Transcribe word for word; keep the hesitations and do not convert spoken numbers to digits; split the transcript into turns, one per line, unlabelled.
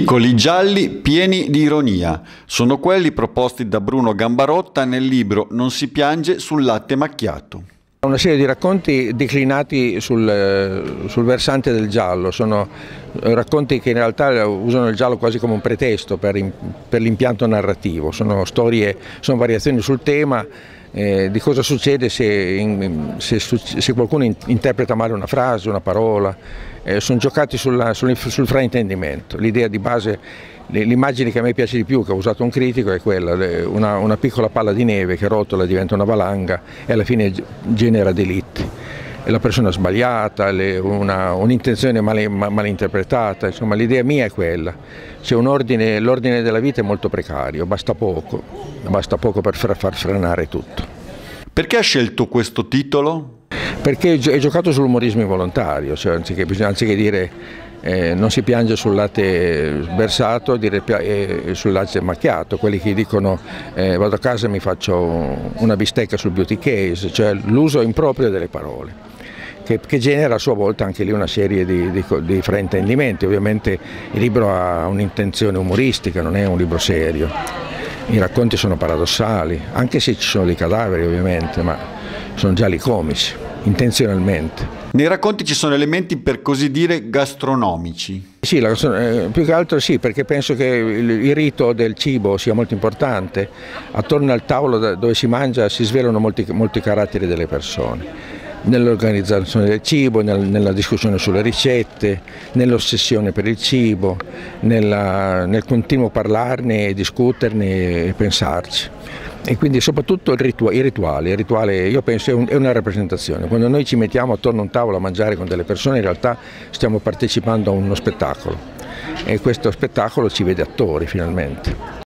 Piccoli gialli pieni di ironia sono quelli proposti da Bruno Gambarotta nel libro Non si piange sul latte macchiato.
Una serie di racconti declinati sul, sul versante del giallo, sono racconti che in realtà usano il giallo quasi come un pretesto per, per l'impianto narrativo, sono storie, sono variazioni sul tema eh, di cosa succede se, in, se, se qualcuno in, interpreta male una frase, una parola, eh, sono giocati sulla, sul, sul fraintendimento. L'idea di base, l'immagine che a me piace di più, che ha usato un critico, è quella, una, una piccola palla di neve che rotola, diventa una valanga e alla fine genera delitti. E la persona sbagliata, un'intenzione mal, mal interpretata, insomma l'idea mia è quella. C'è un ordine, l'ordine della vita è molto precario, basta poco, basta poco per far frenare tutto.
Perché ha scelto questo titolo?
Perché è giocato sull'umorismo involontario, cioè anziché, anziché dire Eh, non si piange sul latte versato, dire eh, sul latte macchiato, quelli che dicono eh, vado a casa e mi faccio una bistecca sul beauty case, cioè l'uso improprio delle parole, che, che genera a sua volta anche lì una serie di, di, di fraintendimenti. Ovviamente il libro ha un'intenzione umoristica, non è un libro serio, i racconti sono paradossali, anche se ci sono dei cadaveri ovviamente, ma sono gialli comici, intenzionalmente.
Nei racconti ci sono elementi per così dire gastronomici.
Sì, la, eh, più che altro sì, perché penso che il, il rito del cibo sia molto importante. Attorno al tavolo dove si mangia si svelano molti, molti caratteri delle persone, nell'organizzazione del cibo, nel, nella discussione sulle ricette, nell'ossessione per il cibo, nella, nel continuo parlarne, discuterne e pensarci. E quindi soprattutto il ritu i rituali, il rituale io penso è, un, è una rappresentazione. Quando noi ci mettiamo attorno a un tavolo a mangiare con delle persone in realtà stiamo partecipando a uno spettacolo e questo spettacolo ci vede attori finalmente.